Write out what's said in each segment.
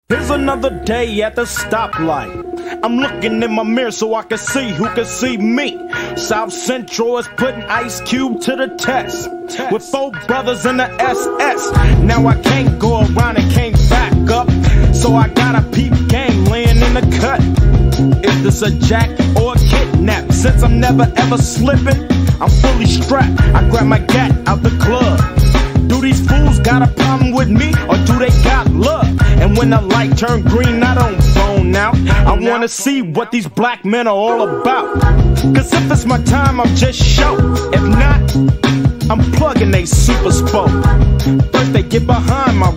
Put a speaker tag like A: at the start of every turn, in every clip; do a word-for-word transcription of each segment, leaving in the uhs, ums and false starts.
A: Here's another day at the stoplight. I'm looking in my mirror so I can see who can see me. South Central is putting Ice Cube to the test. With four brothers in the S S. Now I can't go around and can't back up. So I got a peep game laying in the cut. Is this a jack or a kidnap? Since I'm never ever slipping, I'm fully strapped. I grab my gat out the club. Do these fools got a problem with me, or do they got love? And when the light turn green, I don't zone out. I wanna see what these black men are all about. Cause if it's my time, I'm just show. If not, I'm plugging they super spoke. First they get behind my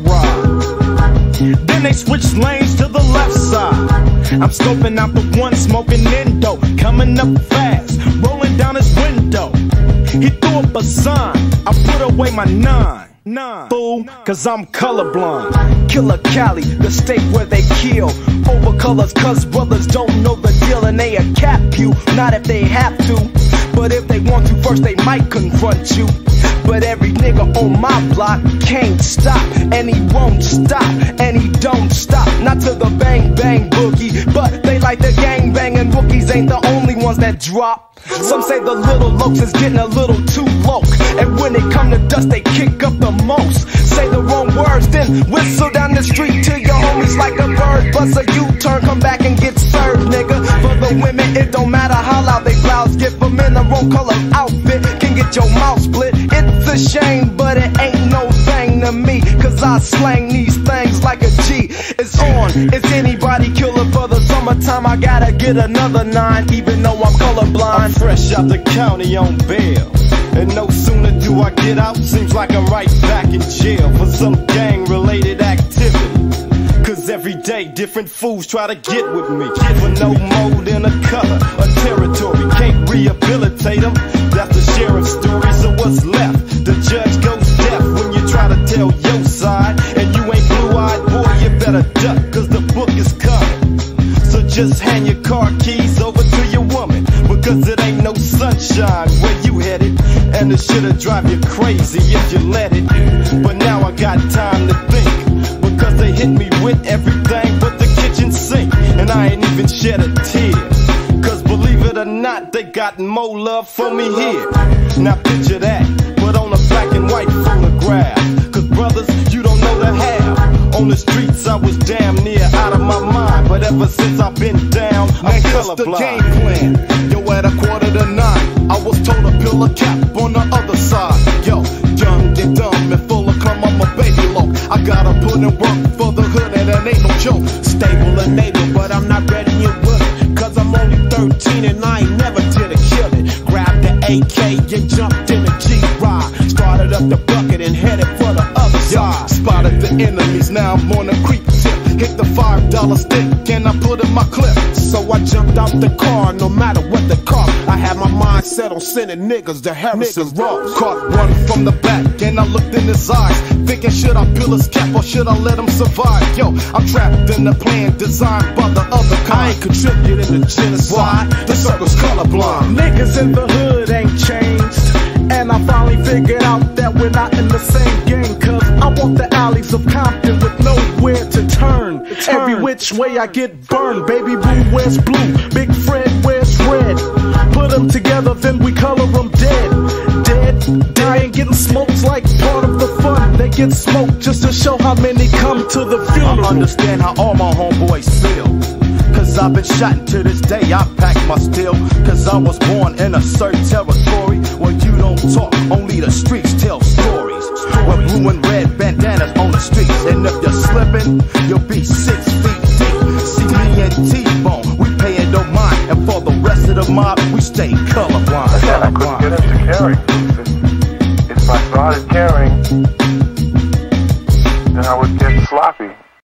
A: ride, then they switch lanes to the left side. I'm scoping out the one smoking indo, coming up fast, rolling down his window. He threw up a sign, I put away my nine. Nine. Fool, cause I'm colorblind. Killer Cali, the state where they kill over colors, cause brothers don't know the deal. And they'll cap you, not if they have to, but if they want to, first they might confront you. But every nigga on my block can't stop, and he won't stop, and he don't stop. Not to the bang bang boogie, but they like the gang bang, and rookies ain't the only ones that drop. Some say the little lokes is getting a little too low, and when it come to dust they kick up the most. Say the wrong words, then whistle down the street till your homies like a bird. Bust a U-turn, come back and get served, nigga. For the women, it don't matter how loud they blouse. Get them in the wrong color outfit, can get your mouth split. It's a shame, but it ain't no thing to me, cause I slang these things like a G. It's on, it's anybody killer for the summertime. I gotta get another nine, even though I'm colorblind. I'm fresh out the county on bail, and no sooner do I get out, seems like I'm right back in jail for some gang-related activity. Cause every day different fools try to get with me, for no more than a color, a territory. Can't rehabilitate them, that's the sheriff's story. So what's left? The judge goes deaf when you try to tell your side, and you ain't blue-eyed, boy, you better duck, cause the book is coming. So just hand your car keys over to your woman, because it ain't no sunshine where you headed, and it should've drive you crazy if you let it. But now I got time to think, because they hit me with everything but the kitchen sink, and I ain't even shed a tear. Cause believe it or not, they got more love for me here. Now picture that, but on a black and white photograph. Cause brothers, you don't know the half. On the streets I was damn near out of my mind, but ever since I've been down, I'm colorblind. The game plan, yo, at a quarter to nine, I was told to peel a cap on the other side. Yo, young and dumb and full of cum, I'm a baby low. I gotta put in work for the hood, and that ain't no joke. Stable and able, but I'm not ready yet with it, cause I'm only thirteen and I ain't never did a kill it. Grabbed the A K and jumped in a G-Ride, started up the bucket and headed for the other side. Spotted the enemies, now I'm on a creep tip. Hit the five dollar stick and I put in my clip. So I jumped out the car, no matter what the cost. I had my mind set on sending niggas to Harrison Ross. Caught one from the back and I looked in his eyes, thinking should I peel his cap or should I let him survive? Yo, I'm trapped in the plan designed by the other kind. I ain't contributing to genocide, the circle's colorblind.
B: Niggas in the hood ain't changed, and I finally figured out that we're not in the same game. Cause I want the alleys of Compton with nowhere to turn. turn. Every which way I get burned. Baby blue wears blue, Big Fred wears red. Put them together, then we color them dead. Dead, they ain't getting smoked like part of the fun. They get smoked just to show how many come to the funeral.
A: I understand how all my homeboys feel, cause I've been shot and to this day I pack my steel. Cause I was born in a certain territory where you don't talk, only the streets tell stories. With blue and red bandanas on the streets, and if you're slipping, you'll be six feet deep. See me and T-Bone, we paying no mind, and for the rest of the mob, we stay colorblind.
C: Again, I couldn't get into carrying. If, if I started carrying, then I would get sloppy.